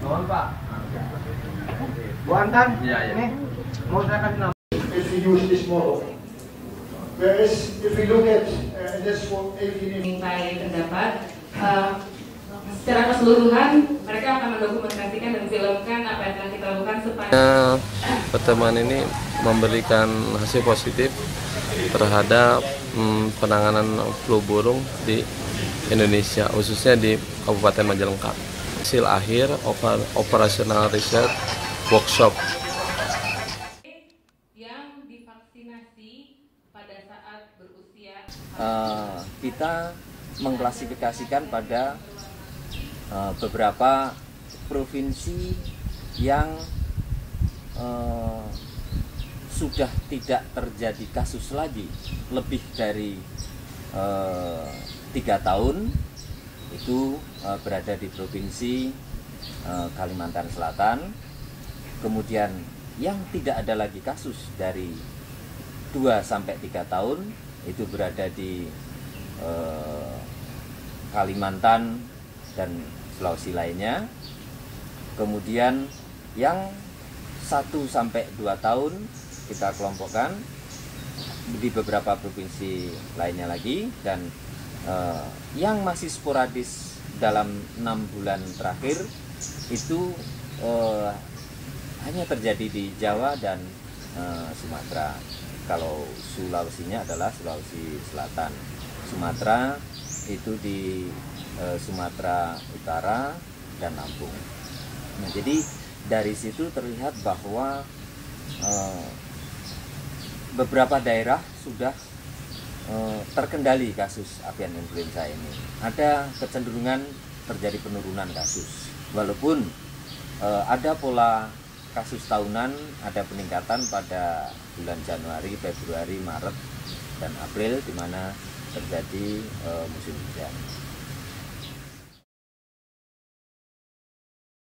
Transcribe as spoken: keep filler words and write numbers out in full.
Mohon Pak. Bu Antan, Iya, iya. ini mau saya kasih nama. If we use this model, whereas if we look at, uh, and that's what avian Mintai pendapat, uh, secara keseluruhan mereka akan mendokumentasikan dan filmkan apa yang telah kita lakukan supaya pertemuan ini memberikan hasil positif terhadap hmm, penanganan flu burung di Indonesia, khususnya di Kabupaten Majalengka. Hasil akhir oper, operasional riset workshop yang divaksinasi pada saat berusia uh, kita mengklasifikasikan pada uh, beberapa provinsi yang uh, sudah tidak terjadi kasus lagi lebih dari uh, tiga tahun, itu uh, berada di provinsi uh, Kalimantan Selatan. Kemudian yang tidak ada lagi kasus dari dua sampai tiga tahun itu berada di eh, Kalimantan dan Sulawesi lainnya. Kemudian yang satu sampai dua tahun kita kelompokkan di beberapa provinsi lainnya lagi, dan eh, yang masih sporadis dalam enam bulan terakhir itu eh, hanya terjadi di Jawa dan uh, Sumatera. Kalau Sulawesinya adalah Sulawesi Selatan. Sumatera itu di uh, Sumatera Utara dan Lampung. Nah, jadi dari situ terlihat bahwa uh, beberapa daerah sudah uh, terkendali kasus avian influenza ini. Ada kecenderungan terjadi penurunan kasus. Walaupun uh, ada pola kasus tahunan, ada peningkatan pada bulan Januari, Februari, Maret, dan April, di mana terjadi uh, musim hujan.